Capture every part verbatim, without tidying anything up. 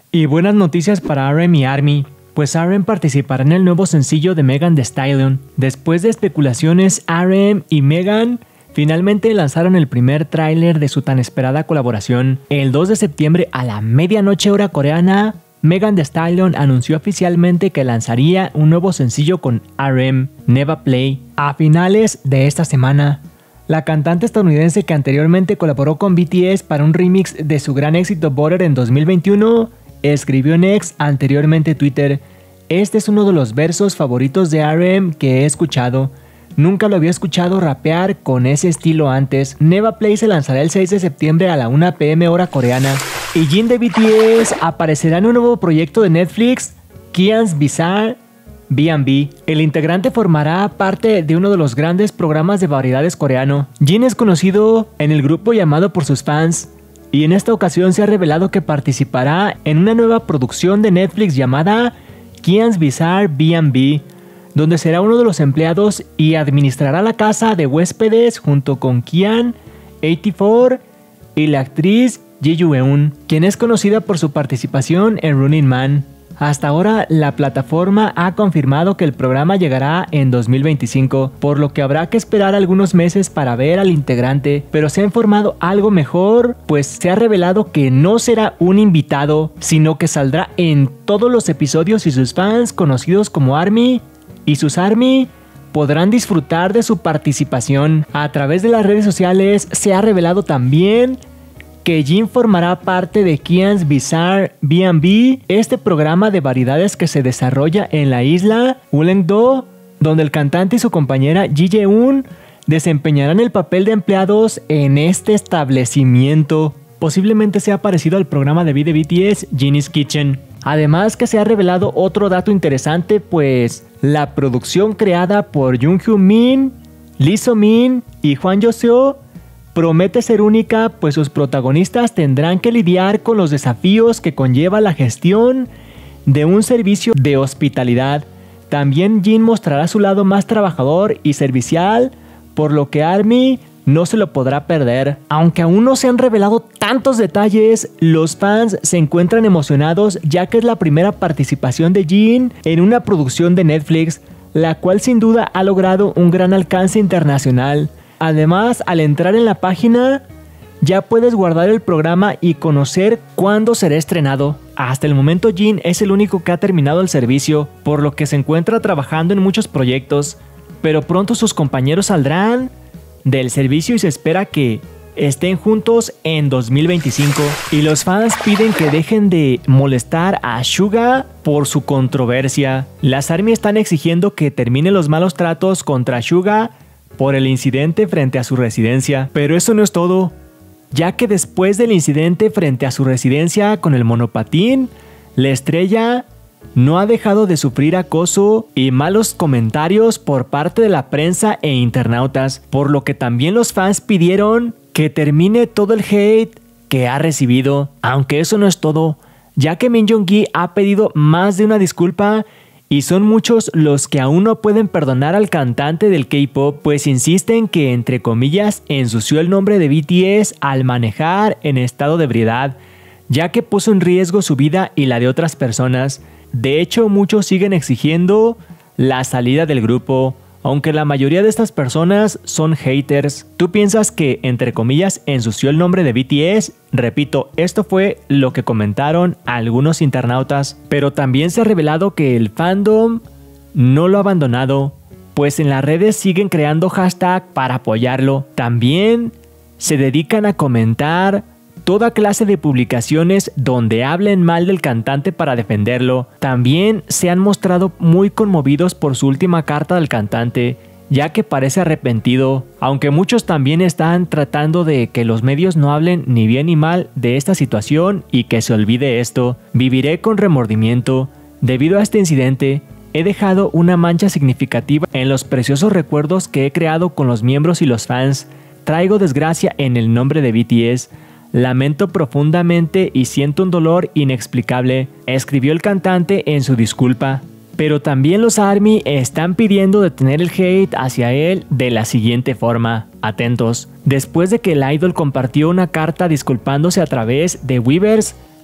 Y buenas noticias para R M y ARMY, pues R M participará en el nuevo sencillo de Megan Thee Stallion. Después de especulaciones, R M y Megan finalmente lanzaron el primer tráiler de su tan esperada colaboración. El dos de septiembre a la medianoche hora coreana, Megan Thee Stallion anunció oficialmente que lanzaría un nuevo sencillo con R M, Neva Play, a finales de esta semana. La cantante estadounidense que anteriormente colaboró con B T S para un remix de su gran éxito Butter en dos mil veintiuno, escribió en X, anteriormente Twitter: "Este es uno de los versos favoritos de R M que he escuchado. Nunca lo había escuchado rapear con ese estilo antes. Neva Play se lanzará el seis de septiembre a la una p m hora coreana". Y Jin de B T S aparecerá en un nuevo proyecto de Netflix, Kian's Bizarre B and B. El integrante formará parte de uno de los grandes programas de variedades coreano. Jin es conocido en el grupo y amado por sus fans, y en esta ocasión se ha revelado que participará en una nueva producción de Netflix llamada Kian's Bizarre B and B, donde será uno de los empleados y administrará la casa de huéspedes junto con Kian, ochenta y cuatro y la actriz Ji Yoo-eun, quien es conocida por su participación en Running Man. Hasta ahora, la plataforma ha confirmado que el programa llegará en dos mil veinticinco, por lo que habrá que esperar algunos meses para ver al integrante, pero se ha informado algo mejor, pues se ha revelado que no será un invitado, sino que saldrá en todos los episodios y sus fans, conocidos como ARMY, y sus ARMY podrán disfrutar de su participación. A través de las redes sociales se ha revelado también que Jin formará parte de Kian's Bizarre B and B, este programa de variedades que se desarrolla en la isla Ullengdo, donde el cantante y su compañera Ji Yeon desempeñarán el papel de empleados en este establecimiento. Posiblemente sea parecido al programa de V de B T S, Jin's Kitchen. Además que se ha revelado otro dato interesante, pues la producción creada por Jung Hyun Min, Lee So Min y Hwan Jo Seo promete ser única, pues sus protagonistas tendrán que lidiar con los desafíos que conlleva la gestión de un servicio de hospitalidad. También Jin mostrará su lado más trabajador y servicial, por lo que ARMY no se lo podrá perder. Aunque aún no se han revelado tantos detalles, los fans se encuentran emocionados, ya que es la primera participación de Jin en una producción de Netflix, la cual sin duda ha logrado un gran alcance internacional. Además, al entrar en la página, ya puedes guardar el programa y conocer cuándo será estrenado. Hasta el momento Jin es el único que ha terminado el servicio, por lo que se encuentra trabajando en muchos proyectos, pero pronto sus compañeros saldrán del servicio y se espera que estén juntos en dos mil veinticinco. Y los fans piden que dejen de molestar a Suga por su controversia. Las ARMY están exigiendo que termine los malos tratos contra Suga por el incidente frente a su residencia. Pero eso no es todo, ya que después del incidente frente a su residencia con el monopatín, la estrella no ha dejado de sufrir acoso y malos comentarios por parte de la prensa e internautas, por lo que también los fans pidieron que termine todo el hate que ha recibido. Aunque eso no es todo, ya que Min Young-gi ha pedido más de una disculpa y son muchos los que aún no pueden perdonar al cantante del K-pop, pues insisten que, entre comillas, ensució el nombre de B T S al manejar en estado de ebriedad, ya que puso en riesgo su vida y la de otras personas. De hecho, muchos siguen exigiendo la salida del grupo, aunque la mayoría de estas personas son haters. ¿Tú piensas que, entre comillas, ensució el nombre de B T S? Repito, esto fue lo que comentaron algunos internautas, pero también se ha revelado que el fandom no lo ha abandonado, pues en las redes siguen creando hashtag para apoyarlo. También se dedican a comentar toda clase de publicaciones donde hablen mal del cantante para defenderlo. También se han mostrado muy conmovidos por su última carta del cantante, ya que parece arrepentido, aunque muchos también están tratando de que los medios no hablen ni bien ni mal de esta situación y que se olvide esto. Viviré con remordimiento. Debido a este incidente, he dejado una mancha significativa en los preciosos recuerdos que he creado con los miembros y los fans. Traigo desgracia en el nombre de B T S. Lamento profundamente y siento un dolor inexplicable, escribió el cantante en su disculpa. Pero también los ARMY están pidiendo detener el hate hacia él de la siguiente forma. Atentos. Después de que el idol compartió una carta disculpándose a través de Weverse,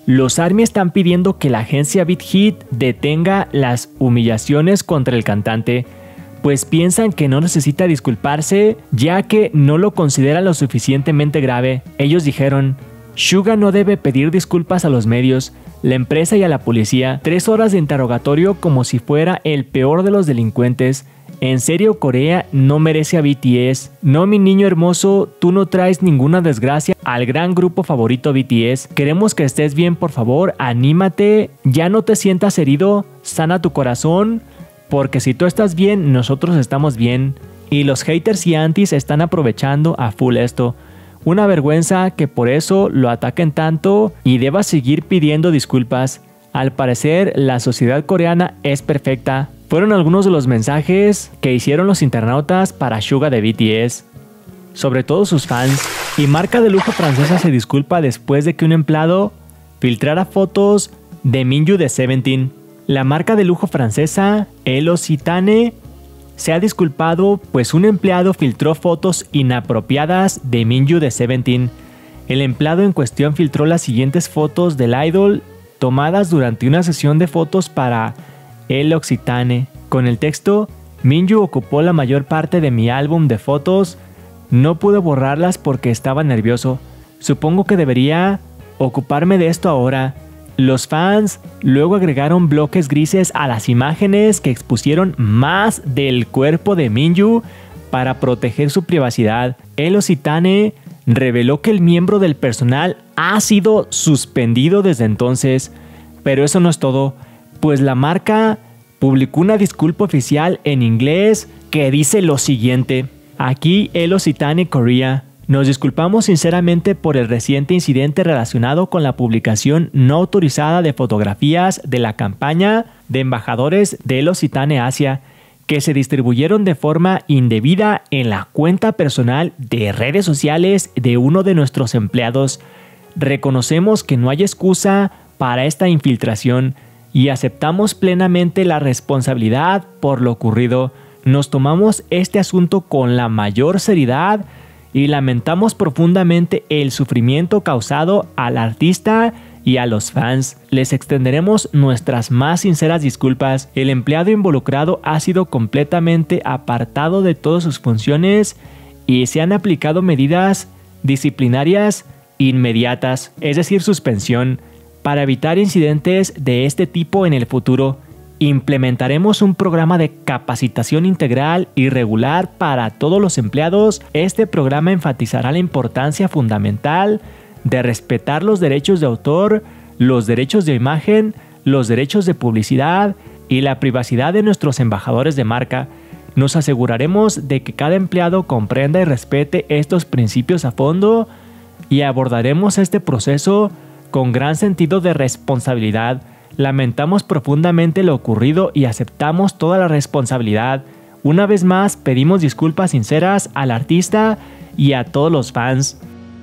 Los ARMY están pidiendo que la agencia Beat Hit detenga las humillaciones contra el cantante, pues piensan que no necesita disculparse ya que no lo consideran lo suficientemente grave. Ellos dijeron: Suga no debe pedir disculpas a los medios, la empresa y a la policía. Tres horas de interrogatorio como si fuera el peor de los delincuentes. En serio, Corea no merece a B T S. No, mi niño hermoso, tú no traes ninguna desgracia al gran grupo favorito B T S. Queremos que estés bien, por favor, anímate, ya no te sientas herido, sana tu corazón, porque si tú estás bien, nosotros estamos bien. Y los haters y antis están aprovechando a full esto. Una vergüenza que por eso lo ataquen tanto y deba seguir pidiendo disculpas. Al parecer, la sociedad coreana es perfecta. Fueron algunos de los mensajes que hicieron los internautas para Suga de B T S, sobre todo sus fans. Y marca de lujo francesa se disculpa después de que un empleado filtrara fotos de Minju de Seventeen. La marca de lujo francesa, El Occitane, se ha disculpado pues un empleado filtró fotos inapropiadas de Minju de Seventeen. El empleado en cuestión filtró las siguientes fotos del idol tomadas durante una sesión de fotos para El Occitane, con el texto: Minju ocupó la mayor parte de mi álbum de fotos, no pude borrarlas porque estaba nervioso, supongo que debería ocuparme de esto ahora. Los fans luego agregaron bloques grises a las imágenes que expusieron más del cuerpo de Minju para proteger su privacidad. El Occitane reveló que el miembro del personal ha sido suspendido desde entonces, pero eso no es todo, pues la marca publicó una disculpa oficial en inglés que dice lo siguiente: aquí El Occitane Korea. Nos disculpamos sinceramente por el reciente incidente relacionado con la publicación no autorizada de fotografías de la campaña de embajadores de El Occitane Asia, que se distribuyeron de forma indebida en la cuenta personal de redes sociales de uno de nuestros empleados. Reconocemos que no hay excusa para esta infiltración y aceptamos plenamente la responsabilidad por lo ocurrido. Nos tomamos este asunto con la mayor seriedad y lamentamos profundamente el sufrimiento causado al artista y a los fans. Les extenderemos nuestras más sinceras disculpas. El empleado involucrado ha sido completamente apartado de todas sus funciones y se han aplicado medidas disciplinarias inmediatas, es decir, suspensión, para evitar incidentes de este tipo en el futuro. Implementaremos un programa de capacitación integral y regular para todos los empleados. Este programa enfatizará la importancia fundamental de respetar los derechos de autor, los derechos de imagen, los derechos de publicidad y la privacidad de nuestros embajadores de marca. Nos aseguraremos de que cada empleado comprenda y respete estos principios a fondo y abordaremos este proceso con gran sentido de responsabilidad. Lamentamos profundamente lo ocurrido y aceptamos toda la responsabilidad. Una vez más, pedimos disculpas sinceras al artista y a todos los fans.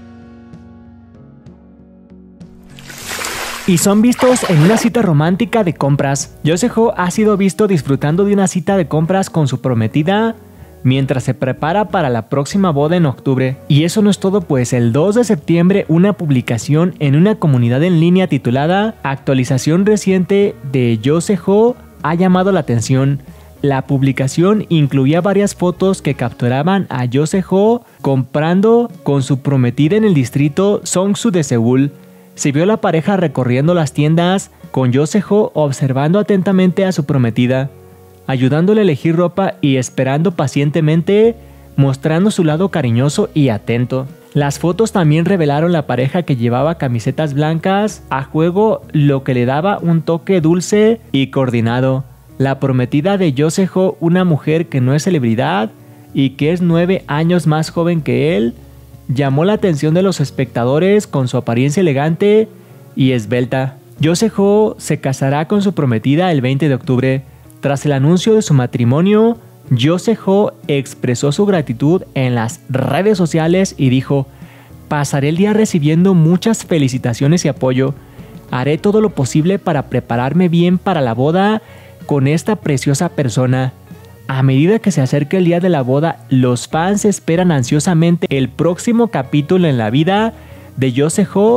Y son vistos en una cita romántica de compras. Yoseho ha sido visto disfrutando de una cita de compras con su prometida mientras se prepara para la próxima boda en octubre. Y eso no es todo, pues el dos de septiembre una publicación en una comunidad en línea titulada Actualización reciente de Yoseho ha llamado la atención. La publicación incluía varias fotos que capturaban a Yoseho comprando con su prometida en el distrito Songsu de Seúl. Se vio a la pareja recorriendo las tiendas con Yoseho observando atentamente a su prometida, ayudándole a elegir ropa y esperando pacientemente, mostrando su lado cariñoso y atento. Las fotos también revelaron la pareja que llevaba camisetas blancas a juego, lo que le daba un toque dulce y coordinado. La prometida de Yoseho, una mujer que no es celebridad y que es nueve años más joven que él, llamó la atención de los espectadores con su apariencia elegante y esbelta. Yoseho se casará con su prometida el veinte de octubre. Tras el anuncio de su matrimonio, Yoseho expresó su gratitud en las redes sociales y dijo: pasaré el día recibiendo muchas felicitaciones y apoyo. Haré todo lo posible para prepararme bien para la boda con esta preciosa persona. A medida que se acerca el día de la boda, los fans esperan ansiosamente el próximo capítulo en la vida de Yoseho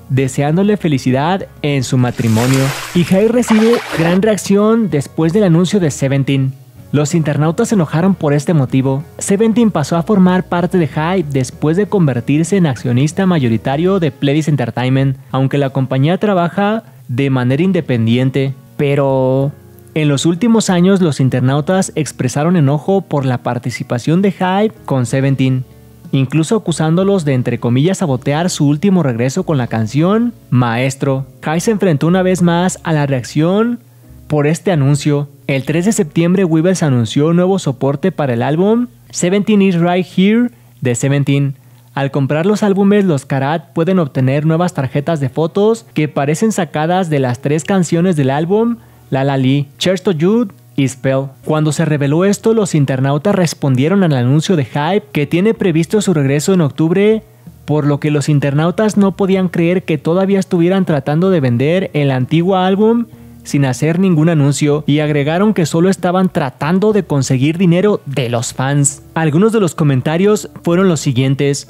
deseándole felicidad en su matrimonio. Y Hype recibe gran reacción después del anuncio de Seventeen. Los internautas se enojaron por este motivo. Seventeen pasó a formar parte de Hype después de convertirse en accionista mayoritario de Pledis Entertainment, aunque la compañía trabaja de manera independiente. Pero en los últimos años los internautas expresaron enojo por la participación de Hype con Seventeen, incluso acusándolos de entre comillas sabotear su último regreso con la canción Maestro. Hype se enfrentó una vez más a la reacción por este anuncio. El tres de septiembre Weavers anunció un nuevo soporte para el álbum Seventeen is Right Here de Seventeen. Al comprar los álbumes, los Karat pueden obtener nuevas tarjetas de fotos que parecen sacadas de las tres canciones del álbum La La Lee, Cheers to You y Spell. Cuando se reveló esto, los internautas respondieron al anuncio de Hype que tiene previsto su regreso en octubre, por lo que los internautas no podían creer que todavía estuvieran tratando de vender el antiguo álbum sin hacer ningún anuncio, y agregaron que solo estaban tratando de conseguir dinero de los fans. Algunos de los comentarios fueron los siguientes: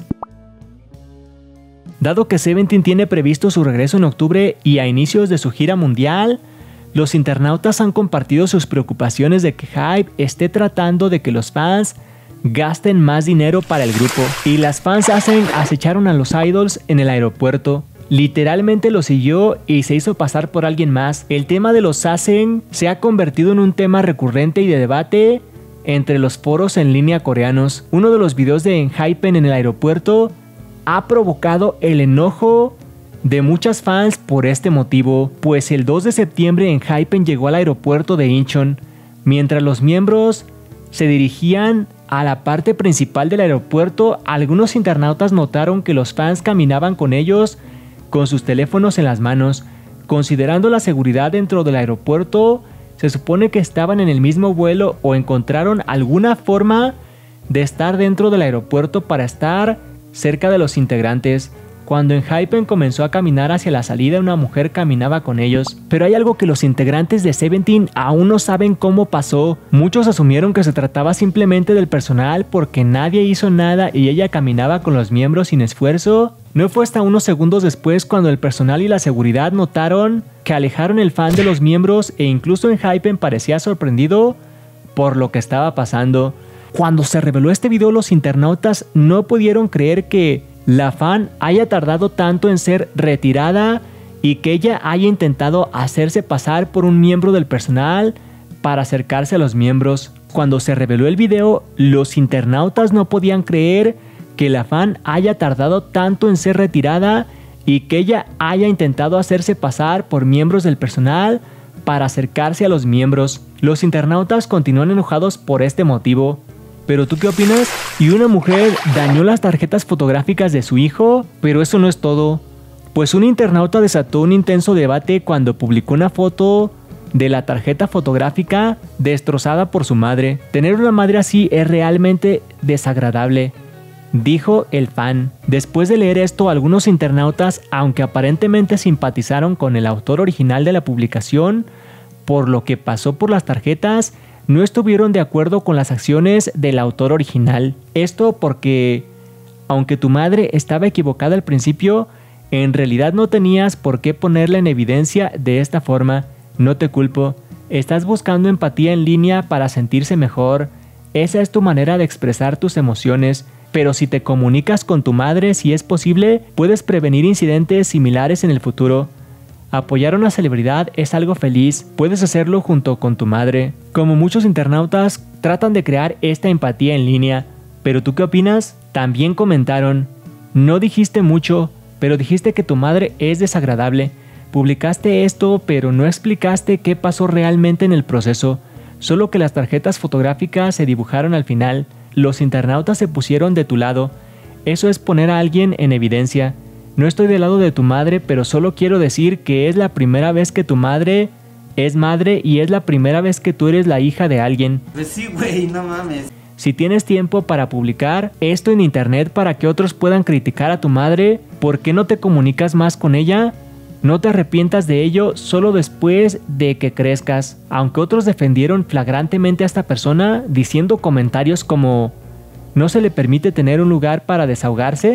dado que Seventeen tiene previsto su regreso en octubre y a inicios de su gira mundial, los internautas han compartido sus preocupaciones de que Hype esté tratando de que los fans gasten más dinero para el grupo. Y las fans hacen acecharon a los idols en el aeropuerto. Literalmente lo siguió y se hizo pasar por alguien más. El tema de los Asen se ha convertido en un tema recurrente y de debate entre los foros en línea coreanos. Uno de los videos de Enhypen en el aeropuerto ha provocado el enojo de muchas fans por este motivo, pues el dos de septiembre Enhypen llegó al aeropuerto de Incheon. Mientras los miembros se dirigían a la parte principal del aeropuerto, algunos internautas notaron que los fans caminaban con ellos con sus teléfonos en las manos. Considerando la seguridad dentro del aeropuerto, se supone que estaban en el mismo vuelo o encontraron alguna forma de estar dentro del aeropuerto para estar cerca de los integrantes. Cuando Enhypen comenzó a caminar hacia la salida, una mujer caminaba con ellos. Pero hay algo que los integrantes de Seventeen aún no saben cómo pasó. Muchos asumieron que se trataba simplemente del personal porque nadie hizo nada y ella caminaba con los miembros sin esfuerzo. No fue hasta unos segundos después cuando el personal y la seguridad notaron que alejaron el fan de los miembros, e incluso Enhypen parecía sorprendido por lo que estaba pasando. Cuando se reveló este video, los internautas no pudieron creer que la fan haya tardado tanto en ser retirada y que ella haya intentado hacerse pasar por un miembro del personal para acercarse a los miembros. Cuando se reveló el video, los internautas no podían creer que la fan haya tardado tanto en ser retirada y que ella haya intentado hacerse pasar por miembros del personal para acercarse a los miembros. Los internautas continúan enojados por este motivo. ¿Pero tú qué opinas? Y una mujer dañó las tarjetas fotográficas de su hijo, pero eso no es todo. Pues un internauta desató un intenso debate cuando publicó una foto de la tarjeta fotográfica destrozada por su madre. Tener una madre así es realmente desagradable, dijo el fan. Después de leer esto, algunos internautas, aunque aparentemente simpatizaron con el autor original de la publicación por lo que pasó por las tarjetas, no estuvieron de acuerdo con las acciones del autor original. Esto porque, aunque tu madre estaba equivocada al principio, en realidad no tenías por qué ponerla en evidencia de esta forma. No te culpo. Estás buscando empatía en línea para sentirse mejor. Esa es tu manera de expresar tus emociones. Pero si te comunicas con tu madre, si es posible, puedes prevenir incidentes similares en el futuro. Apoyar a una celebridad es algo feliz, puedes hacerlo junto con tu madre. Como muchos internautas tratan de crear esta empatía en línea. ¿Pero tú qué opinas? También comentaron: no dijiste mucho, pero dijiste que tu madre es desagradable. Publicaste esto, pero no explicaste qué pasó realmente en el proceso. Solo que las tarjetas fotográficas se dibujaron al final. Los internautas se pusieron de tu lado. Eso es poner a alguien en evidencia. No estoy del lado de tu madre, pero solo quiero decir que es la primera vez que tu madre es madre y es la primera vez que tú eres la hija de alguien. Pues sí, güey, no mames. Si tienes tiempo para publicar esto en internet para que otros puedan criticar a tu madre, ¿por qué no te comunicas más con ella? No te arrepientas de ello solo después de que crezcas. Aunque otros defendieron flagrantemente a esta persona diciendo comentarios como: ¿no se le permite tener un lugar para desahogarse?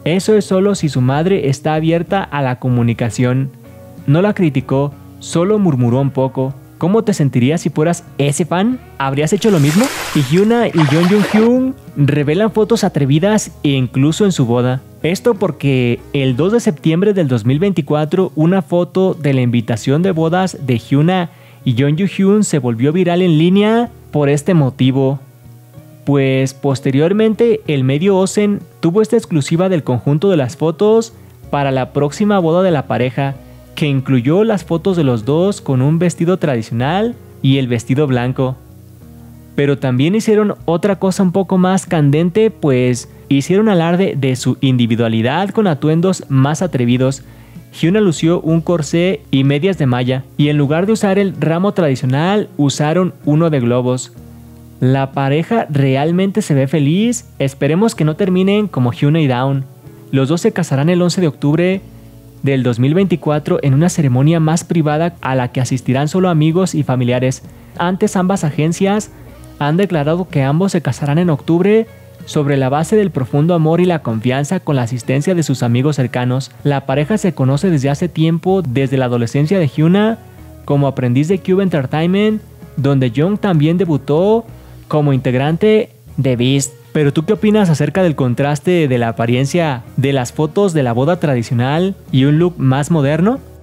Eso es solo si su madre está abierta a la comunicación. No la criticó, solo murmuró un poco. ¿Cómo te sentirías si fueras ese fan? ¿Habrías hecho lo mismo? Y Hyuna y Jung Joon-hyun revelan fotos atrevidas e incluso en su boda. Esto porque el dos de septiembre del dos mil veinticuatro una foto de la invitación de bodas de Hyuna y Jung Joon-hyun se volvió viral en línea por este motivo. Pues posteriormente el medio Osen tuvo esta exclusiva del conjunto de las fotos para la próxima boda de la pareja, que incluyó las fotos de los dos con un vestido tradicional y el vestido blanco. Pero también hicieron otra cosa un poco más candente, pues hicieron alarde de su individualidad con atuendos más atrevidos. Hyuna lució un corsé y medias de malla, y en lugar de usar el ramo tradicional, usaron uno de globos. La pareja realmente se ve feliz, esperemos que no terminen como Hyuna y Dawn. Los dos se casarán el once de octubre del dos mil veinticuatro en una ceremonia más privada a la que asistirán solo amigos y familiares. Antes ambas agencias han declarado que ambos se casarán en octubre sobre la base del profundo amor y la confianza con la asistencia de sus amigos cercanos. La pareja se conoce desde hace tiempo, desde la adolescencia de Hyuna como aprendiz de Cube Entertainment, donde Jung también debutó como integrante de Beast. Pero ¿tú qué opinas acerca del contraste de la apariencia de las fotos de la boda tradicional y un look más moderno?